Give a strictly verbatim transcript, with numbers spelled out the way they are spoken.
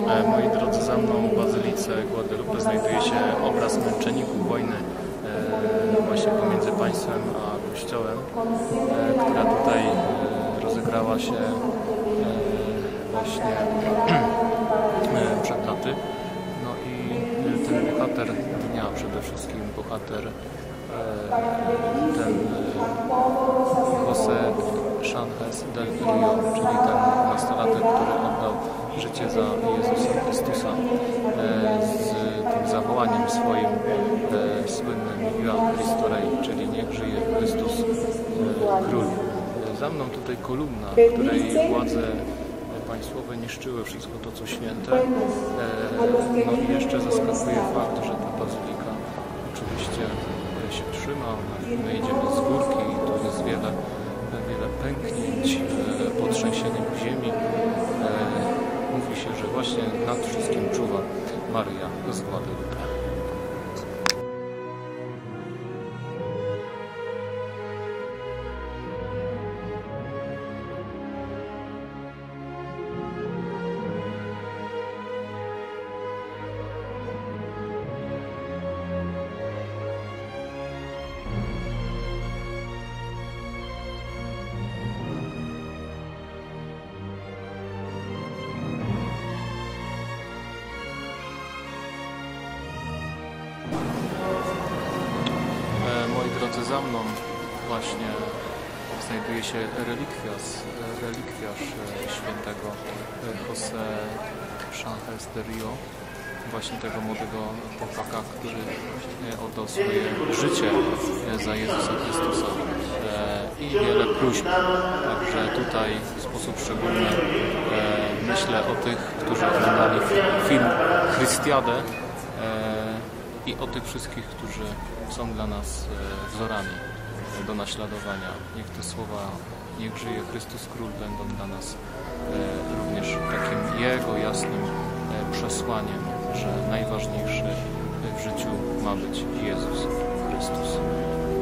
Moi drodzy, za mną w Bazylice Guadalupe znajduje się obraz męczenników wojny właśnie pomiędzy państwem a Kościołem, która tutaj rozegrała się właśnie przed laty. No i ten bohater dnia, przede wszystkim bohater ten José Sánchez del Río, czyli ten nastolatek, który oddał życie za Jezusa Chrystusa z tym zawołaniem swoim słynnym Via Cristo Rey, czyli niech żyje Chrystus Król. Za mną tutaj kolumna, której władze państwowe niszczyły wszystko to, co święte. No i jeszcze zaskakuje fakt, że ta bazylika oczywiście się trzyma. My idziemy z górki i tu jest wiele, wiele pęknięć, potrzęsienie ziemi. Mówi się, że właśnie nad wszystkim czuwa Maryja z Guadalupe. Moi drodzy, za mną właśnie znajduje się relikwiarz, relikwiarz świętego José Sánchez del Río, właśnie tego młodego chłopaka, który oddał swoje życie za Jezusa Chrystusa i wiele próśb. Także tutaj w sposób szczególny myślę o tych, którzy oglądali film Chrystiadę i o tych wszystkich, którzy są dla nas wzorami do naśladowania. Niech te słowa, niech żyje Chrystus Król, będą dla nas również takim Jego jasnym przesłaniem, że najważniejszy w życiu ma być Jezus Chrystus.